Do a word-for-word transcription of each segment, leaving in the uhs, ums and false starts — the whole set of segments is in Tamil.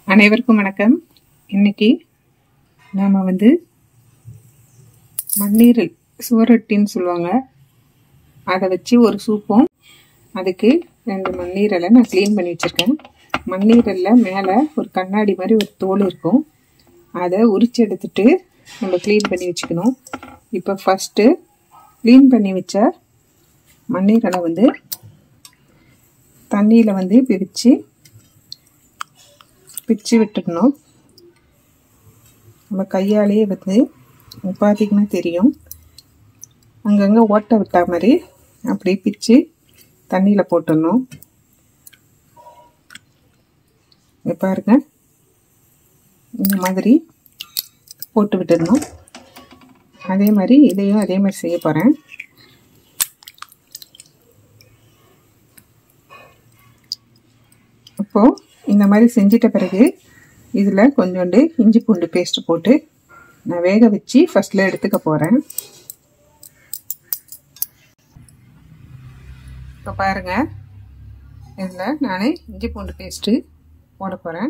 அனைவருக்கும் வணக்கம். இன்னைக்கு நாம் வந்து மண்ணீரல் சுவரொட்டின்னு சொல்லுவாங்க, அதை வச்சு ஒரு சூப்பும். அதுக்கு ரெண்டு மண்ணீரலை நான் க்ளீன் பண்ணி வச்சுருக்கேன். மண்ணீரலில் மேலே ஒரு கண்ணாடி மாதிரி ஒரு தோல் இருக்கும், அதை உரிச்சு எடுத்துட்டு நம்ம க்ளீன் பண்ணி வச்சுக்கணும். இப்போ ஃபஸ்ட்டு க்ளீன் பண்ணி வச்ச மண்ணீரலை வந்து தண்ணியில் வந்து பிரித்து பிச்சு விட்டுடணும். நம்ம கையாலேயே வந்து பார்த்திங்கன்னா தெரியும், அங்கங்கே ஓட்டை விட்டா மாதிரி அப்படி பிச்சு தண்ணியில் போட்டுடணும். பாருங்க, இந்த மாதிரி போட்டு விட்டுடணும். அதே மாதிரி இதையும் அதே மாதிரி செய்ய போகிறேன். அப்போது இந்த மாதிரி செஞ்சிட்ட பிறகு இதில் கொஞ்சோண்டு இஞ்சி பூண்டு பேஸ்ட்டு போட்டு நான் வேக வச்சு ஃபஸ்ட்டில் எடுத்துக்க போகிறேன். இப்போ பாருங்கள், இதில் நான் இஞ்சி பூண்டு பேஸ்ட்டு போட போகிறேன்.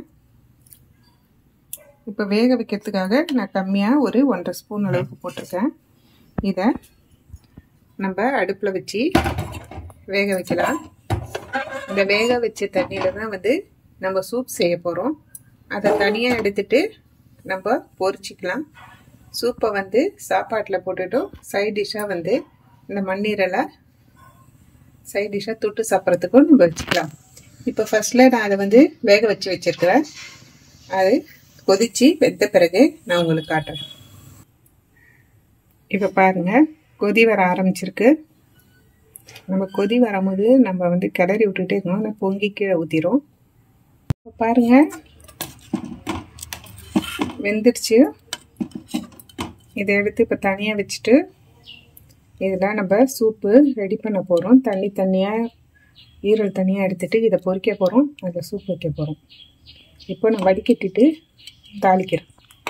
இப்போ வேக வைக்கிறதுக்காக நான் கம்மியாக ஒரு ஒன்றரை ஸ்பூன் அளவுக்கு போட்டிருக்கேன். இதை நம்ம அடுப்பில் வச்சு வேக வைக்கலாம். இந்த வேக வச்ச தண்ணியில் தான் வந்து நம்ம சூப் செய்ய போகிறோம். அதை தனியாக எடுத்துட்டு நம்ம பொரிச்சிக்கலாம். சூப்பை வந்து சாப்பாட்டில் போட்டுட்டோம். சைட் டிஷ்ஷாக வந்து இந்த மண்ணீரலை சைட் டிஷ்ஷாக தொட்டு சாப்பிட்றதுக்கும் நம்ம வச்சுக்கலாம். இப்போ ஃபஸ்ட்டில் நான் அதை வந்து வேக வச்சு வச்சுருக்கிறேன். அது கொதித்து வெந்த பிறகு நான் உங்களுக்கு காட்டுறேன். இப்போ பாருங்கள், கொதி வர ஆரம்பிச்சிருக்கு. நம்ம கொதி வரும்போது நம்ம வந்து கிளறி விட்டுட்டே இருக்கணும், ஆனால் பொங்கி கீழே ஊற்றிடும். பாருங்க, வெந்துடுச்சு. இதை எடுத்து இப்போ தனியாக வச்சுட்டு இதில் நம்ம சூப்பு ரெடி பண்ண போகிறோம். தண்ணி தண்ணியாக ஈரல் தனியாக எடுத்துட்டு இதை பொரிக்க போகிறோம், அதில் சூப் வைக்க போகிறோம். இப்போ நான் வடிகட்டிட்டு தாளிக்கிறேன்.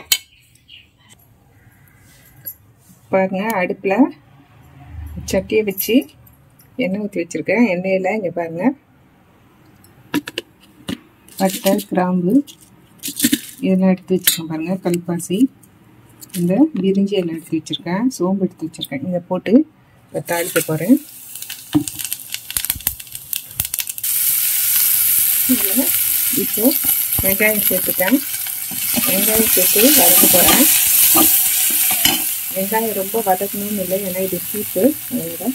பாருங்க, அடுப்பில் சட்டியை வச்சு எண்ணெய் ஊற்றி வச்சுருக்கேன். எண்ணெயில் இங்கே பாருங்கள், பட்டை கிராம்பு இதெல்லாம் எடுத்து வச்சுருக்கேன். பாருங்கள், கல்பாசி, இந்த பிரிஞ்சி எல்லாம் எடுத்து வச்சுருக்கேன், சோம்பு எடுத்து வச்சுருக்கேன். இதை போட்டு இப்போ தாளிக்க போகிறேன். இதில் இப்போ வெங்காயம் சேர்த்துட்டேன். வெங்காயம் சேர்த்து வதக்க போகிறேன். வெங்காயம் ரொம்ப வதக்கணும்னு இல்லை, ஏன்னா இது சூப்பு. அதோட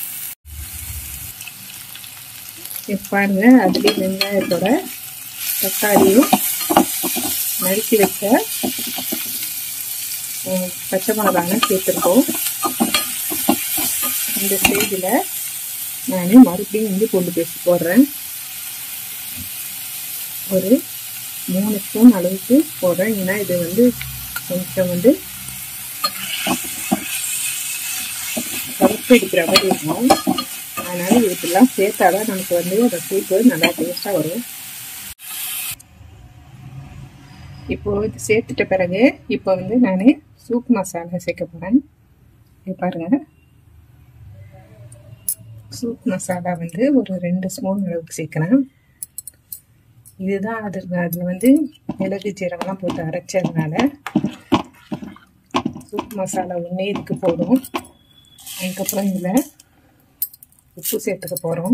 இப்போ பாருங்கள், அதுலேயே வெங்காயத்தோட தக்காளியும் நறுக்கி வச்ச பச்சை மிளகாயும் சேர்த்துருக்கோம். இந்த ஸ்டேஜில் நான் மறுபடியும் இஞ்சி பூண்டு பேஸ்ட் போடுறேன். ஒரு மூணு ஸ்பூன் அளவுக்கு போடுறேன். ஏன்னா இது வந்து கொஞ்சம் வந்து கருப்பு அடிக்கிற மாதிரி இருக்கும். அதனால் இதுக்கெல்லாம் சேர்த்தாதான் நமக்கு வந்து அந்த சூப்பு நல்லா டேஸ்ட்டாக வரும். இப்போ இது சேர்த்துட்ட பிறகு இப்போ வந்து நான் சூப் மசாலா சேர்க்க போகிறேன். இது பாருங்கள், சூப் மசாலா வந்து ஒரு ரெண்டு ஸ்பூன் அளவுக்கு சேர்க்குறேன். இதுதான் அது அதில் வந்து மிளகு ஜீரகம்லாம் போட்டு அரைச்சதுனால சூப் மசாலா ஒன்றே இதுக்கு போடும். அதுக்கப்புறம் இதில் உப்பு சேர்த்துக்க போகிறோம்.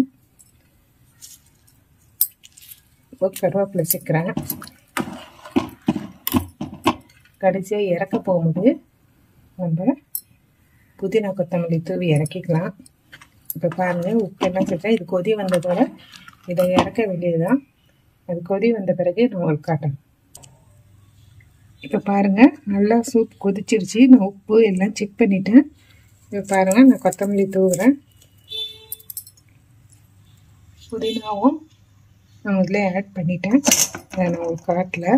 இப்போ கருவேப்பிலை சேர்க்குறேன். கடைசியாக இறக்க போகும்போது நம்ம புதினா கொத்தமல்லி தூவி இறக்கிக்கலாம். இப்போ பாருங்கள், உப்பு எல்லாம் சேர்த்தா இது கொதி வந்ததோட இதை இறக்க வேண்டியது தான். அது கொதி வந்த பிறகு நான் உங்களுக்கு காட்டுறேன். இப்போ பாருங்கள், நல்லா சூப் கொதிச்சிருச்சு. நான் உப்பு எல்லாம் செக் பண்ணிவிட்டேன். இப்போ பாருங்கள், நான் கொத்தமல்லி தூவுறேன். புதினாவும் நான் இதில் ஆட் பண்ணிட்டேன். அதை நான் உங்களுக்கு காட்டல.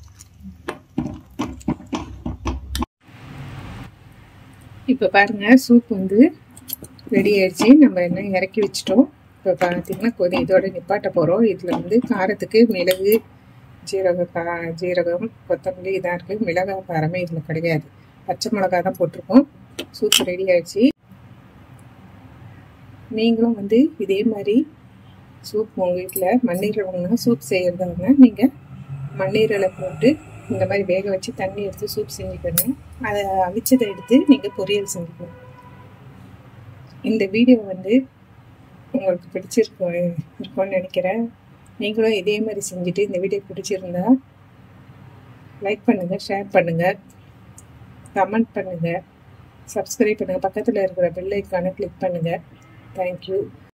இப்போ பாருங்கள், சூப் வந்து ரெடி ஆயிடுச்சு. நம்ம என்ன இறக்கி வச்சிட்டோம். இப்போ பார்த்திங்கன்னா கொதி இதோட நிப்பாட்ட போகிறோம். இதில் வந்து காரத்துக்கு மிளகு ஜீரக கா ஜீரகம் கொத்தமல்லி இதாக இருக்குது. மிளகாய் காரமே இதில் கிடையாது, பச்சை மிளகா தான் போட்டிருக்கோம். சூப் ரெடி ஆயிடுச்சு. நீங்களும் வந்து இதே மாதிரி சூப் உங்கள் வீட்டில் மண்ணீரல் வாங்கினா சூப் செய்கிறதாங்க நீங்கள் மண்ணீரலை போட்டு இந்த மாதிரி வேக வச்சு தண்ணி எடுத்து சூப் செஞ்சுக்கணும். அதை அவிச்சதை எடுத்து நீங்கள் பொரியல் செஞ்சுக்கணும். இந்த வீடியோ வந்து உங்களுக்கு பிடிச்சிருக்கோம் இருக்கும்னு நினைக்கிறேன். நீங்களும் இதே மாதிரி செஞ்சுட்டு இந்த வீடியோ பிடிச்சிருந்தா லைக் பண்ணுங்கள், ஷேர் பண்ணுங்கள், கமெண்ட் பண்ணுங்கள், சப்ஸ்கிரைப் பண்ணுங்கள், பக்கத்தில் இருக்கிற பெல் ஐக்கானை கிளிக் பண்ணுங்கள். தேங்க்யூ.